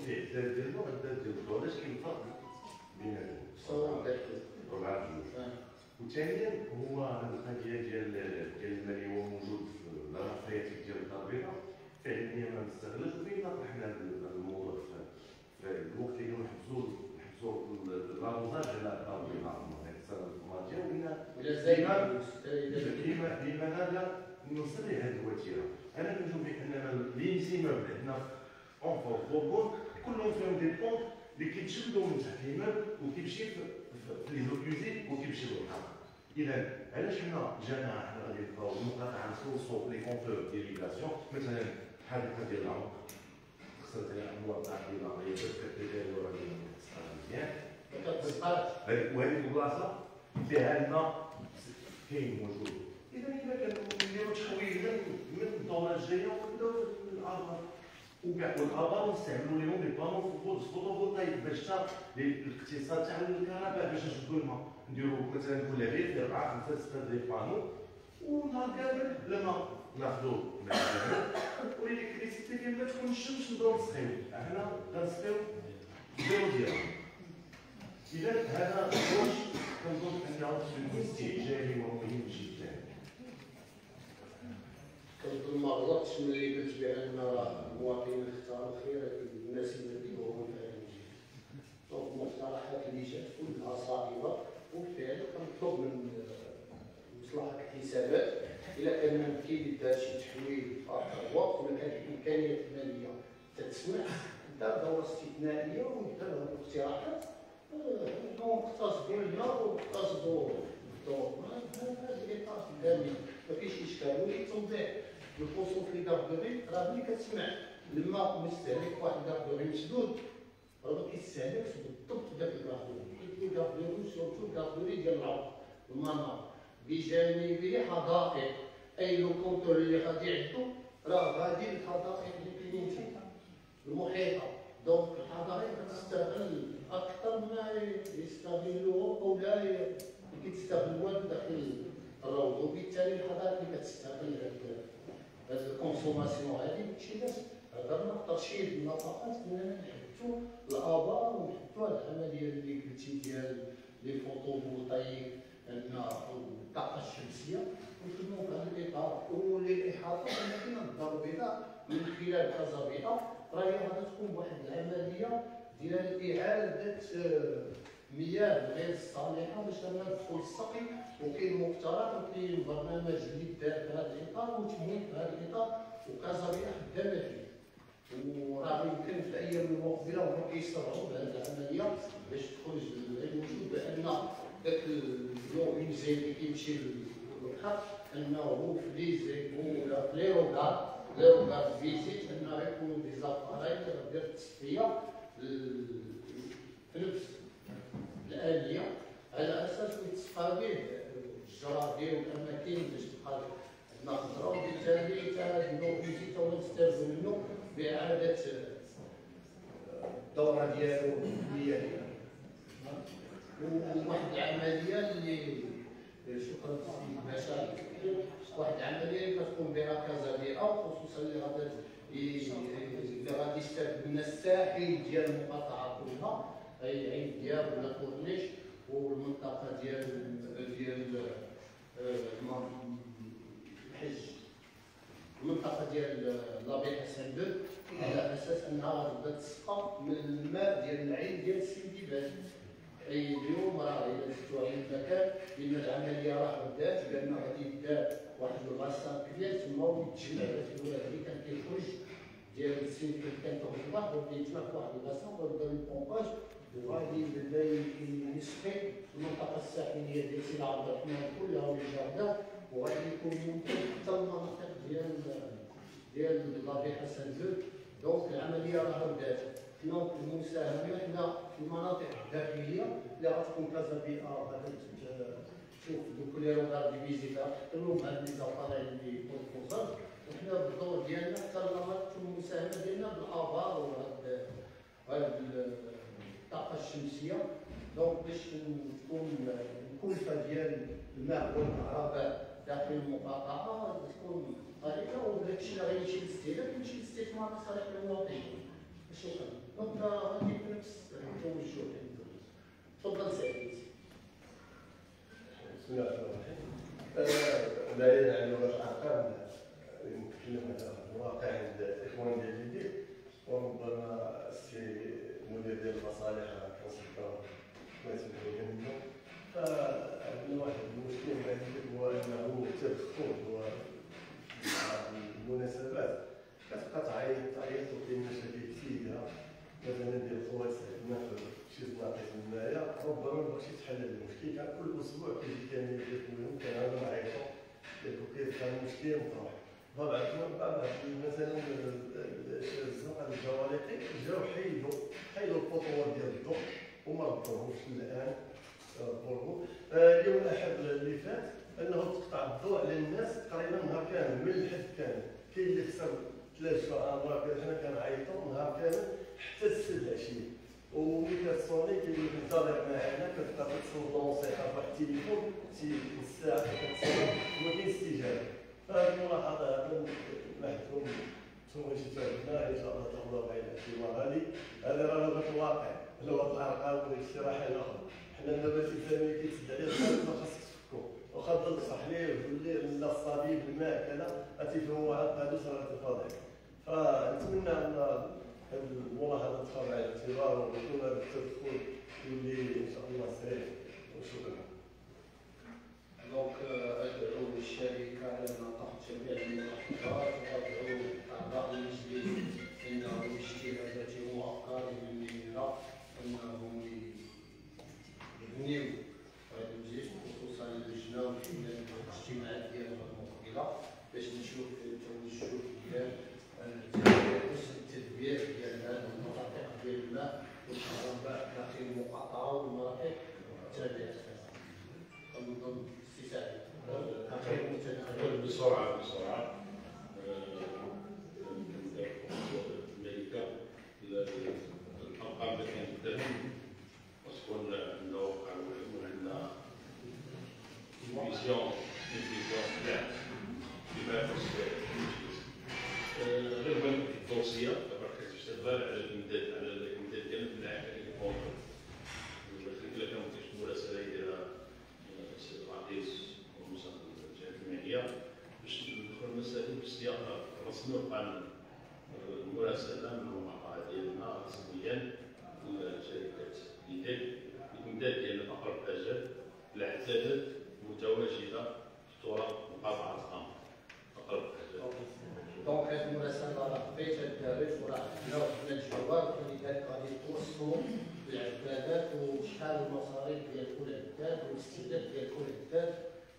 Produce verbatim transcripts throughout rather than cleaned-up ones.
فيه اعداد ديالو اعداد ديالو علاش كاين فرق بين ربعة جوج. وثانيا هو القضيه ديال ديال الماليه هو موجود في الرفاهيات ديال الدار البيضاء فعليا ما مستغلش وفين طرحنا هذا الموضوع في الوقت اللي نحبسوا نحبسوا الرابطات على الدار البيضاء هذيك السنه الماضيه ولينا كيما لماذا نوصل لهذه الوتيره. انا كنشوف بان لي سيموبل عندنا اون فور بوكون كلهم فيهم دي بونط اللي كيتشدوا من تحت الايموبل وكيمشي في لي زوكوزي وكيمشي للبحر. اذا علاش حنا جانا حنا غادي نبقاو مقاطعه نخلصوا لي كونتور ديال ليبراسيون مثلا بحال الحاله ديال العمر خسرت الموضوع ديال العمريه كتدير ورا مزيان ما كتبقاش وهذيك البلاصه فيها لنا كاين موجود. اذا الا كنديروا تحويل من الدوره الجايه ونبداو الابار وكاع والابار ونستعملوا لهم لي بانو فوتوفولتايك باش حتى الاقتصاد تاع الكهرباء باش نشدوا الماء نديروا مثلا كل بيت في اربعه خمسه سته ديال البانو ونهار كامل لما ناخذوا والالكتريسيتي ديال ما تكون الشمس نبداو نسخيو حنا غنسخيو زيرو ديالها. اذا هذا واش كنظن انه استعجالي ومهم جدا. كنظن ما غلطتش ملي قلت بان المواطنين اختاروا خير الناس اللي كيدوروا في هذا الجهه. دونك المقترحات اللي جات كلها صائبه وبالتالي كنطلب من مصلحه الحسابات الا كان ممكن يدار شي تحويل في اخر الوقت ولا كانت الامكانيات الماليه تتسمح دار دوره استثنائيه ويدار الاقتراحات نقتصدوا الماء ونقتصدوا الضوء. هذا الاطار كامل ما فيش اشكال. ولي توضيح الخصوص لي كاربوري راه ملي كتسمع الماء مستهلك واحد كاربوري مسدود راه ما كيستهلكش بالضبط داك الكاربوري. الكاربوري سورتو الكاربوري ديال العمر المنار بجانبه حدائق اي لو كونتور اللي غادي يعدو راه غادي الحدائق اللي كاينين فيها المحيطه. دونك الحدائق كتستغل اكثر ما يستغلوه او لا كيتستغلوها داخل الروض وبالتالي الحدائق اللي كتستغل هاد الكونسوماسيون هادي شي ناس هضرنا في ترشيد النفقات اننا نحطوا الابار ونحطوا هاد العمليه اللي قلتي ديال لي فوتوفولتايك الطاقه الشمسيه ونخدموا في هذا الاطار. وللاحاطه بمدينه الدار البيضاء من خلال كازا بيضاء راهي غادي تكون بواحد العمليه ديال اعاده مياه غير الصالحه باش ندخل السقي وكاين مقترح وكاين برنامج اللي دار في هذا الاطار وتمويل في هذا الاطار وكازا بيضاء خدامه فيه. وراه يمكن في الايام المقبله وهما كيسرعوا بهذه العمليه باش تخرج للوجود بان داك اليوم انزين اللي كيمشي للبحر انه في لي زيكو ولا في لي روغار لي روغار فيزيت انه يكون دي زاباراي اللي غدير التصفيه في نفس الاليه على اساس يتصفى به الجرادي والاماكن باش تبقى عندنا خضره وبالتالي حتى هاد النوع فيزيت هو نستافدوا منه باعاده الدوره ديالو المياه. وواحد العمليه اللي شكرا سيدي باشا واحد العمليه اللي كتقوم بها كازا بيئه خصوصا اللي غادي اللي غادي يستافد من الساحل ديال المقاطعه كلها اي العين ديال ولا كورنيش والمنطقه ديال ديال الحج المنطقه ديال لابي حسن دو على اساس انها غادي تسقى من الماء ديال العين ديال سيدي باشا. اي اليوم راه الى شفتوا هذا المكان لان العمليه راه بدات بان غادي يبدا واحد الغسان كبير تما ويتجمع في الواد اللي كان كيخرج ديال السيد اللي كان تحت البحر وكيتجمع في واحد الغسان ويبدا البومباج وغادي يبدا يسقي المنطقه الساحليه ديال سيدي عبد الرحمن كلها والجردة وغادي يكون ممكن حتى المناطق ديال ديال لابي حسن دو. دونك العمليه راه بدات. دونك المساهمه حنا في المناطق الداخليه اللي غتكون كازا بيئه غادي تشوف دوك لي روغار دي فيزيتا كلهم هاد لي زاباراي اللي بروبوزات وحنا بالدور ديالنا حتى المناطق المساهمه ديالنا بالابار وهاد هاد الطاقه الشمسيه. دونك باش تكون الكلفه ديال الماء والكهرباء داخل المقاطعه تكون طريقه وداك الشيء اللي غيمشي للاستهلاك يمشي للاستثمار لصالح المواطنين. شكرا. دونك طبعا طبعا مثلا الزنقه الجوالقي جاو حيدوا حيدوا الخطوات ديال الضوء وما ردوهوش الان ردوه. اليوم الاحد اللي فات انه تقطع الضوء على الناس تقريبا نهار كامل من الحد كامل. كاين اللي خسر ثلاث امرات حنا كنعيطوا نهار كامل حتى السد عشيه. وملي كتصوني كاين اللي كينتظر معنا كتبقى تتصل بلونسيطه بواحد التليفون شي الساعه كتصل وما كاين استجابه. فهذه الملاحظه هذا محكوم ثم شي فهمنا ان شاء الله تاخذوها بعين الاعتبار. هذه هذا راه هذاك الواقع هذا هو الارقام وداكشي راه حاجه اخرى. حنا دابا التلفزيون كيتسد عليه الخارج ما خاصك تفكو واخا تضل تصح ليه وتقول ليه لا الصليب الماء كذا غتيفهموا هادو صراحه الفضائح. فنتمنى ان هذه الملاحظه تاخذ بعين الاعتبار ويكون هذا التدخل يولي ان شاء الله سريع وشكرا. دونك ادعو الشركه على ان تاخذ جميع الملاحظات وادعو اعضاء المجلس انهم باجتهاداتهم وافكارهم المنيره انهم يبنيو هذا المجلس خصوصا اللجنه وحنا الاجتماعات ديالها المقبله باش نشوف التوجه ديال التدبير ديال هذه المناطق ديال الماء والكهرباء داخل المقاطعه والمناطق التابعه. كنظن سي سعيد بسرعه بسرعه الملكه الارقام اللي كانت وتكون عندنا واقع وعندنا فيزيون فيزيون بلان بما يخص المجلس. غير بالك التوصيه دابا كتشتغل على الامداد على الامداد ديال الملاعب اللي كيكونوا الا كان كاين مراسله يديرها السيد الرئيس ومساعد الجهات المعنيه باش ندخل مسائل بالسياق الرسمي والقانوني. المراسله من المقاطعه ديالنا رسميا لشركه إيديل الامداد ديال اقرب اجل العدادات متواجده في تراب مقاطعه الخمر اقرب اجل. دونك هذه المراسله راه بقيت الدارج وراه حنا وحنا الجواب ولذلك غادي توصلوا العدادات وشحال المصاريف ديال كل عداد والاستهلاك ديال كل عداد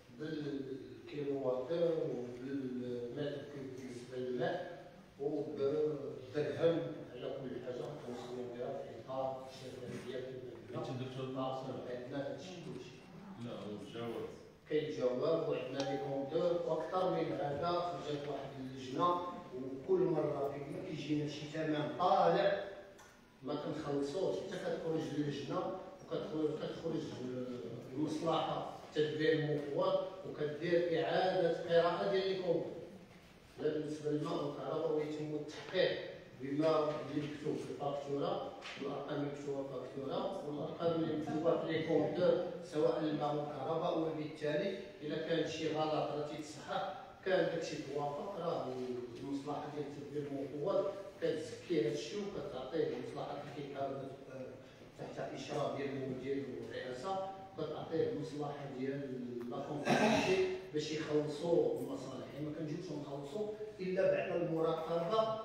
بالكيلومتر وبالمتر كيوب بالنسبه للماء وبالدرهم على كل حاجه توصلوا بها في اطار الشفافيه ديال عندنا هادشي كلشي. لا الجواب كاين جواب وعندنا لي كونتور واكثر من هذا خرجت واحد اللجنه وكل مره كيما كيجينا شي ثمن طالع ما كنخلصوش حتى كتخرج اللجنه وكتخرج كتخرج المصلحه تدبير المفوض وكدير اعاده قراءه ديال لي كونتور. لا بالنسبه للماء والكهرباء ويتم التحقيق بما اللي مكتوب في الفاكتوره والارقام المكتوبه في الفاكتوره والارقام اللي مكتوبه في لي كونتور سواء الماء والكهرباء. وبالتالي اذا كان شي غلط راه تيتصحح كان داكشي توافق راه المصلحه ديال تدبير المفوض كتزكي هذا الشيء وكتعطيه المصلحه اللي كيتعرض تحت اشراف ديال المدير والرئاسه كتعطيه المصلحه ديال لا كونتابيليتي باش يخلصوا المصالح. يعني ما كنجيوش نخلصوا الا بعد المراقبه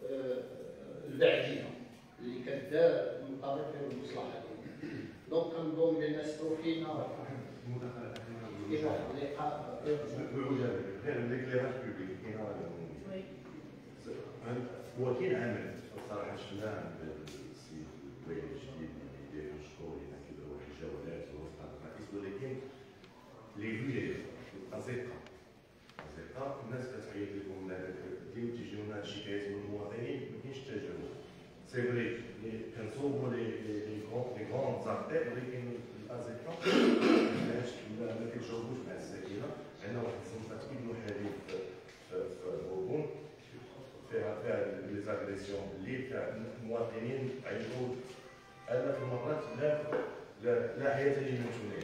البعديه اللي كدار من طرف المصلحه ديالنا. دونك كنظن بان استوفينا المداخله كاين واحد اللقاء غير ليكليراج بوبليك كاين هو كاين عمل صراحه شفناه عند السيد الوالي الجديد اللي داير مشروع هنا كيديروا واحد الجولات ووسط الرئيس ولكن لي فيليج الازقه الازقه الناس كتعيط لكم ديما تيجيونا شكايات من المواطنين ما كاينش التجاوب. سي فري كنصوبوا لي لي غون زارتير ولكن الازقه ما كيتجاوبوش مع الساكنه. عندنا واحد الزنقه كيبنوا حديد في بوربون فيها فيها لي زاغريسيون الليل فيها المواطنين عيطوا الاف المرات لا لا لا حياه للمسؤولين.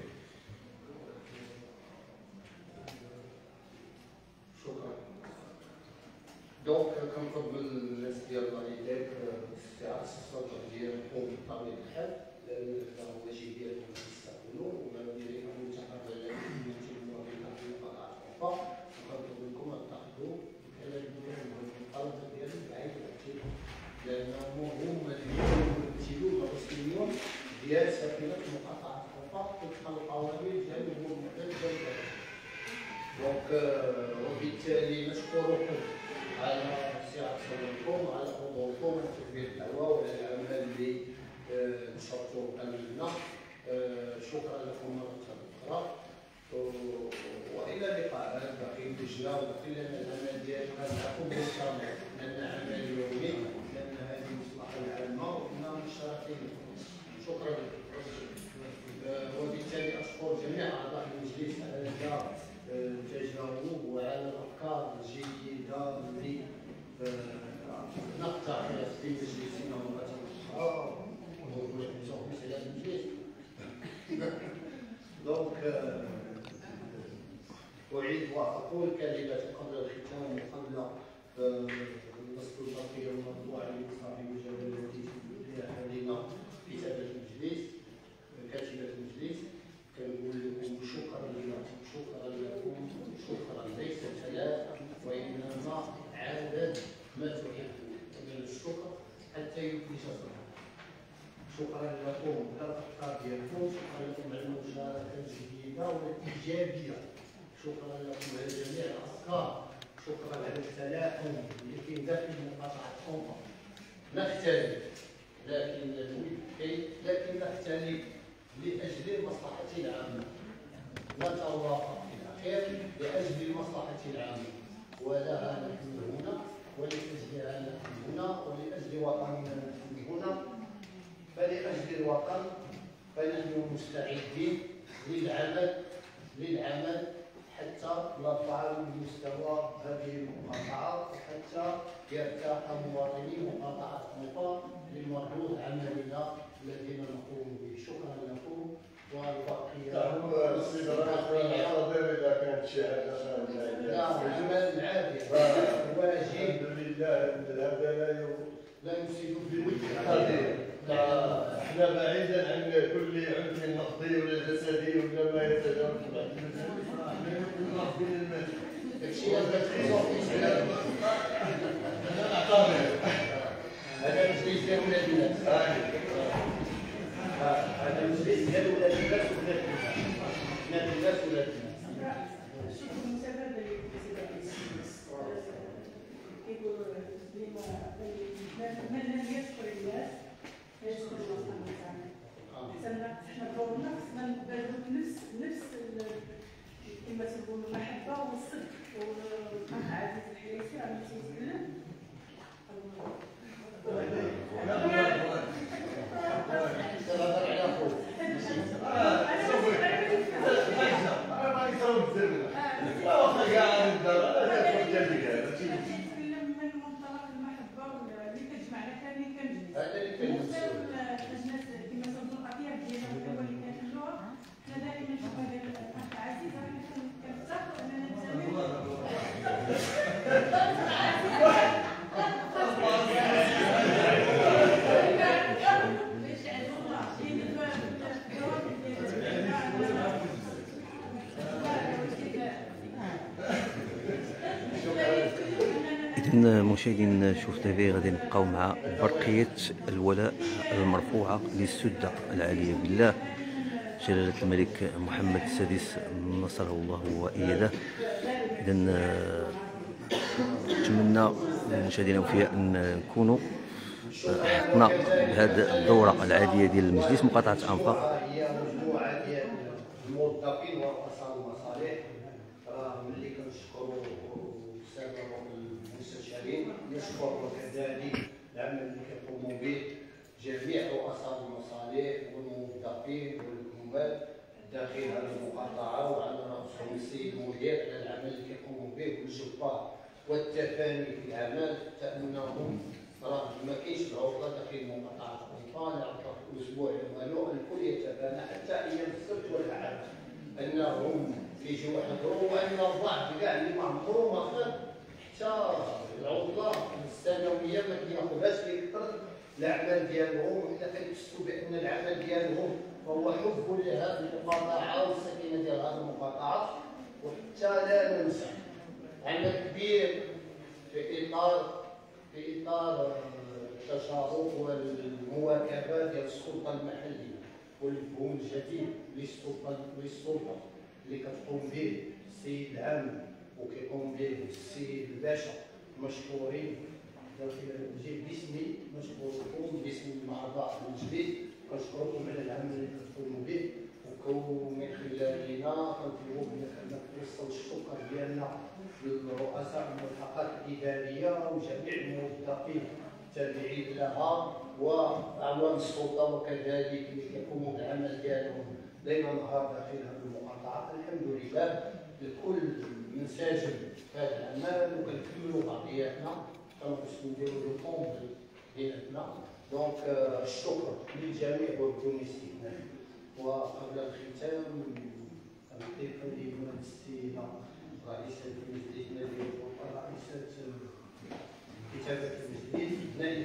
شكرا. دونك كنطلب من الناس ديال الوالدات استعاده السلطه ديالهم بطبيعه الحال لان هذا هو الواجب ديالهم يستقبلوا وما ديالهم متحرر من المواطنين في قطاع الوفاء. وكنطلب منكم ان تاخذوا الكلام ديالهم والمطالبه ديالهم بعين الاعتبار لانهم هما اللي يمثلون الرسميون ديال ساكنه مقاطعه الوفاء وفق القوانين ديالهم والمعدل ديال دونك وبالتالي نشكركم على سعة صدركم وعلى حضوركم وتلبية الدعوة وعلى العمل اللي نشرتوه أمامنا. شكرا لكم مرة أخرى والى اللقاء. باقي اللجنه وباقي لنا العمل ديالنا معكم مستمر لان عمل يومي لان هذه المصلحه العامه وكنا مشتركين. شكرا لكم. وبالتالي اشكر جميع اعضاء المجلس على هذا التجاوب وعلى الافكار الجيده اللي نقترح في مجلسنا مره اخرى ونوجهوا في هذا المجلس. دونك أعيد وأقول كلمة قبل الختام وقبل النصب الخطير المطبوع لصاحب الجلالة علينا كتابة المجلس كاتبة المجلس. كنقول لكم شكرا لكم شكرا لكم شكرا ليس ثلاثة وإنما عدد ما تحبون من الشكر حتى يفلش صدركم. شكرا لكم على الأفكار ديالكم، شكرا لكم على المشاركة الجديدة والإيجابية، شكرا لكم على جميع الأفكار، شكرا على التلاحم اللي كاين داخل مقاطعة أنفا. نختلف لكن كي لكن نختلف لأجل المصلحة العامة، نتوافق في الأخير لأجل المصلحة العامة، ولها نحن هنا ولأجلها نحن هنا ولأجل وطننا نحن هنا. فلأجل الوطن فنحن مستعدين للعمل للعمل حتى نرفع من مستوى هذه المقاطعة وحتى يرتاح مواطني مقاطعة أنفا لمردود عملنا الذي نقوم به. شكرا لكم والبقية إذا كانت شي حاجة لا عمل عادي واجب. الحمد لله هذا لا لا يفسد في الود. احنا بعيدا عن كل عنف نقدي ولا جسدي ولا ما يتجاوز نقدي المال. الشيء هذا انا نعتبر هذا مجلس ديال ولاد الناس. هذا مجلس ديال ولاد الناس ولاد الناس. ولاد الناس ولاد الناس. شكرا متبادل كيقول ديما من لم يشكر الناس يشكر الله سبحانه وتعالى. حنا دورنا خصنا نبادلوا بنفس نفس كما تقولوا المحبه والصدق. والأخ عزيز الحريسي راه تيتكلم من منطلق المحبه اللي كتجمعنا كاملين كنجلس. هذا اللي كنمسوا. الناس كما تنظر الاطياف ديالنا واللي كنحلوها حنا دائما نشوف هذا الاخ عزيز راه كنفتخروا اننا نتسامح. إذن مشاهدين شوف تيفي غادي نبقاو مع برقية الولاء المرفوعة للسدة العالية بالله جلالة الملك محمد السادس نصره الله وأيده. إذن نتمنى مشاهدينا الأوفياء أن نكونوا حطنا بهذه الدورة العادية ديال المجلس مقاطعة أنفا. هي مجموعة ديال الموظفين ورؤساء المصالح. راه ملي كنشكروا السادة المستشارين نشكر كذلك العمل اللي كيقوموا به جميع رؤساء المصالح والموظفين والعمال داخل هذه المقاطعة وعلى رأسهم السيد المدير على العمل اللي كيقوموا به والجبار والتفاني في العمل حتى أنهم راه ما كاينش العطلة داخل مقاطعة أنفا. العطلة في الأسبوع والو الكل يتفانى حتى أيام السبت والأحد أنهم كيجيو يحضروا وأن البعض كاع اللي ما حضروا ما خد حتى العطلة السنوية ما كياخذهاش كيكثر الأعمال ديالهم وحنا كنحسوا بأن العمل ديالهم فهو حب لهذه المقاطعة والسكينة ديال هذه المقاطعة. وحتى لا ننسى عمل كبير في إطار في إطار التشارك والمواكبة ديال السلطة المحلية والمفهوم الجديد للسلطة للسلطة اللي كتقوم به السيد العام وكيقوم به السيد الباشا مشكورين. نجي باسمي نشكركم باسم الاعضاء المجلس، كنشكركم على العمل اللي كتقوموا به، ومن خلالنا كنطلبوا منكم توصلوا الشكر ديالنا للرؤساء الملحقات الاداريه وجميع الموظفين التابعين لها واعوان السلطه وكذلك اللي كيقوموا بالعمل ديالهم ليل ونهار داخل هذه المقاطعه. الحمد لله الكل منسجم في هذا العمل وكنكملوا بعضياتنا، كنقصدوا نديروا لو كومبل بيناتنا. دونك الشكر للجميع وبدون استثناء. وقبل الختام نعطي كلمه للسيده رئيسة المجلس نادية الوطن، رئيسة كتابة المجلس، نائب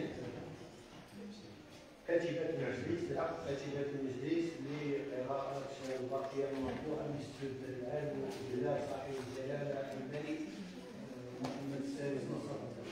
كاتبة المجلس، لا كاتبة المجلس لقراءة البقية المرفوعة للسيد العالم والجلال صاحب الجلالة الملك محمد السادس نصر الله.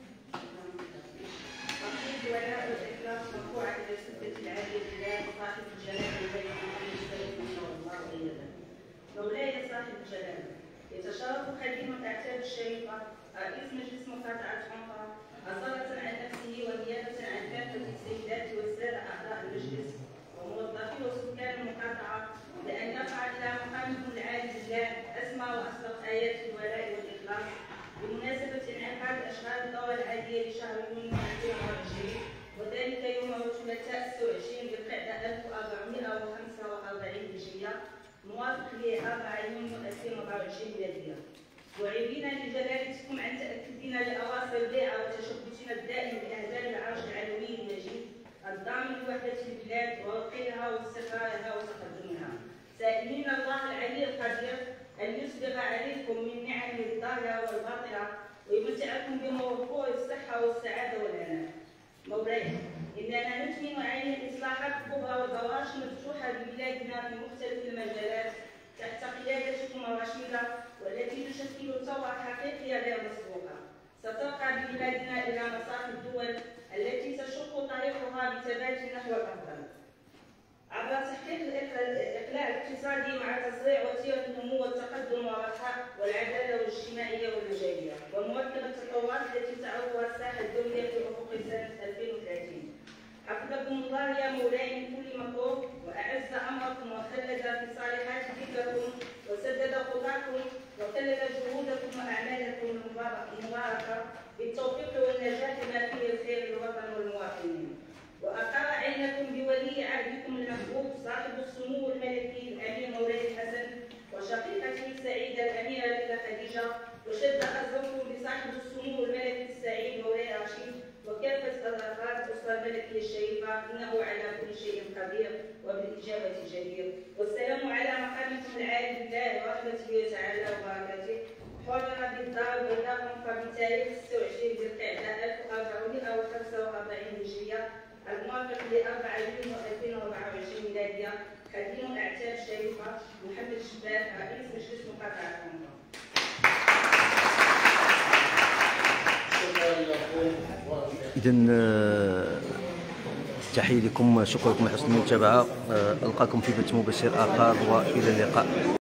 ولاء الإخلاص مرفوعة إلى السدة العالية لله صاحب الجلالة الملك محمد السادس نصر الله وإياه. مولاي صاحب الجلالة، يتشرف خادم الأعتاب الشريفة رئيس مجلس مقاطعة حنطة أصالة عن نفسه ونيابة عن كافة السيدات والسادة أعضاء المجلس وموظفي وسكان المقاطعة بأن يرفع إلى مقامكم العالي بالله أسمى وأصدق آيات الولاء والإخلاص بمناسبة انعقاد أشغال الدورة العادية لشهر يونيو ألفين وعشرين، وذلك يوم الثلاثاء السابع والعشرين بالقعدة ألف وأربعمائة وخمسة وأربعين هجرية موافق ل أربعة يونيو ألفين وأربعة وعشرين ميلادية. معيبين لجلالتكم عن تأكدنا لأواصر البيعة وتشبثنا الدائم بأهداف العرش العلوي المجيد الضامن لوحدة البلاد ورقيها واستقرارها وتقدمها، سائلين الله العلي القدير أن يسبغ عليكم من نعمه الظاهرة والباطنة ويمتعكم بموفور الصحة والسعادة والهناء. مولاي، إننا نتمن عين الإصلاحات الكبرى والبوارش المفتوحة ببلادنا في مختلف المجالات تحت قيادتكم الرشيدة والتي تشكل ثورة حقيقية غير مسبوقة سترقى ببلادنا إلى مصاف الدول التي تشق طريقها بثبات نحو الأفضل عبر تحقيق الإقلاع الاقتصادي مع تصريع وتيرة النمو والتقدم والرخاء والعدالة الاجتماعية والمجالية ومواكبة التطورات التي تعرضها الساحة الدولية في أفق سنة ألفين وثلاثين. حفظكم الله يا مولاي من كل مكروه وأعز أمركم وخلد في صالحات ذكركم وسدد خطاكم وخلد جهودكم وأعمالكم المباركة بالتوفيق والنجاح ما فيه الخير للوطن والمواطنين. وأقر عينكم بولي عهدكم المحبوب صاحب السمو الملكي الأمير مولاي الحسن وشقيقته السعيدة الأميرة ليلى خديجة، وشد حظكم بصاحب السمو الملكي السعيد مولاي رشيد وكافة أفراد الأسرة الملكية الشريفة، إنه على كل شيء قدير وبالإجابة جدير. والسلام على مقامكم العالي بالله ورحمته تعالى وبركاته. حرر بالدار البيضاء فبتاريخ ستة وعشرين ذي القعدة ألف وأربعمائة وخمسة وأربعين هجرية الموافق ل أربعة يونيو ألفين وأربعة وعشرين ميلادية، خادم الأعتاب الشريفة محمد الشباب رئيس مجلس مقاطعة حنطة. إذن تحية لكم، شكرا لكم على حسن المتابعة، ألقاكم في بث مباشر آخر وإلى اللقاء.